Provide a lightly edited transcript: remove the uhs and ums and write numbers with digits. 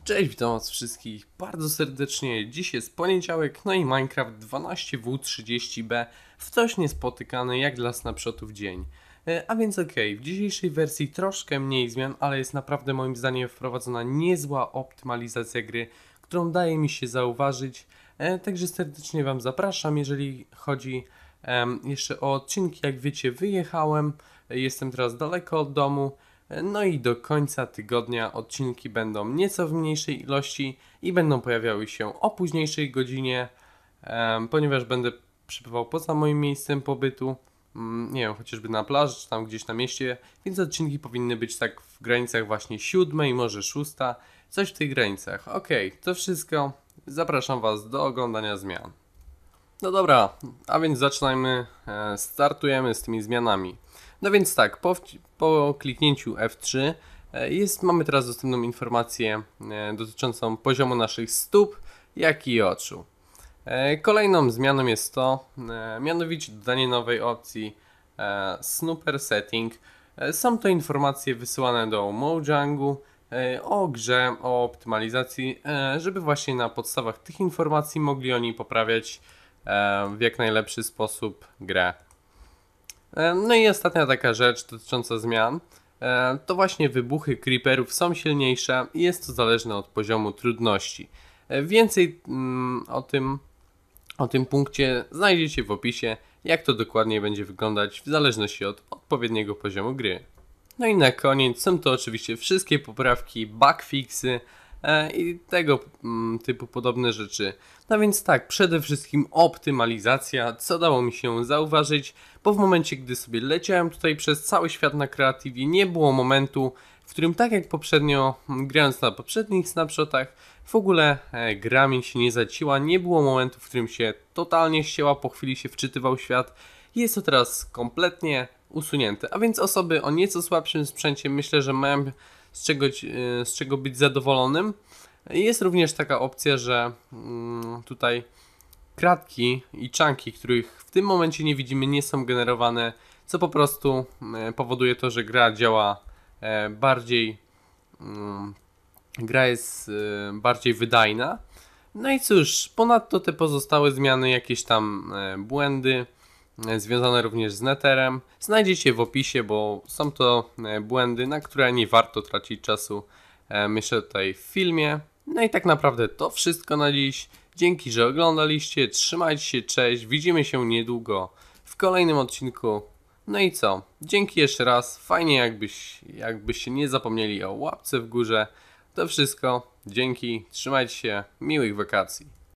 Cześć, witam was wszystkich bardzo serdecznie. Dziś jest poniedziałek, no i Minecraft 12w30b w coś niespotykany jak dla snapshotów dzień. A więc okej, w dzisiejszej wersji troszkę mniej zmian, ale jest naprawdę moim zdaniem wprowadzona niezła optymalizacja gry, którą daje mi się zauważyć. Także serdecznie wam zapraszam, jeżeli chodzi jeszcze o odcinki. Jak wiecie, wyjechałem, jestem teraz daleko od domu. No i do końca tygodnia odcinki będą nieco w mniejszej ilości i będą pojawiały się o późniejszej godzinie, ponieważ będę przebywał poza moim miejscem pobytu, nie wiem, chociażby na plaży czy tam gdzieś na mieście, więc odcinki powinny być tak w granicach właśnie 7, może 6, coś w tych granicach. Okej, to wszystko. Zapraszam was do oglądania zmian. No dobra, a więc zaczynajmy, startujemy z tymi zmianami. No więc tak, po kliknięciu F3 mamy teraz dostępną informację dotyczącą poziomu naszych stóp, jak i oczu. Kolejną zmianą jest to, mianowicie dodanie nowej opcji Snooper Setting. Są to informacje wysyłane do Mojangu o grze, o optymalizacji, żeby właśnie na podstawach tych informacji mogli oni poprawiać w jak najlepszy sposób grę. No i ostatnia taka rzecz dotycząca zmian, to właśnie wybuchy creeperów są silniejsze i jest to zależne od poziomu trudności. Więcej o tym punkcie znajdziecie w opisie, jak to dokładnie będzie wyglądać w zależności od odpowiedniego poziomu gry. No i na koniec są to oczywiście wszystkie poprawki, bugfixy i tego typu podobne rzeczy. No więc tak, przede wszystkim optymalizacja, co dało mi się zauważyć, bo w momencie, gdy sobie leciałem tutaj przez cały świat na Creativie, nie było momentu, w którym tak jak poprzednio, grając na poprzednich snapshotach, w ogóle gra mi się nie zacięła, nie było momentu, w którym się totalnie ścięła, po chwili się wczytywał świat. Jest to teraz kompletnie usunięte, a więc osoby o nieco słabszym sprzęcie myślę, że mają z czego być zadowolonym. Jest również taka opcja, że tutaj kratki i chunki, których w tym momencie nie widzimy, nie są generowane, co po prostu powoduje to, że gra działa bardziej, gra jest bardziej wydajna. No i cóż, ponadto te pozostałe zmiany, jakieś tam błędy związane również z Netherem, znajdziecie w opisie, bo są to błędy, na które nie warto tracić czasu, myślę tutaj w filmie. No i tak naprawdę to wszystko na dziś. Dzięki, że oglądaliście, trzymajcie się, cześć, widzimy się niedługo w kolejnym odcinku. No i co? Dzięki jeszcze raz, fajnie jakbyście nie zapomnieli o łapce w górze. To wszystko, dzięki, trzymajcie się, miłych wakacji.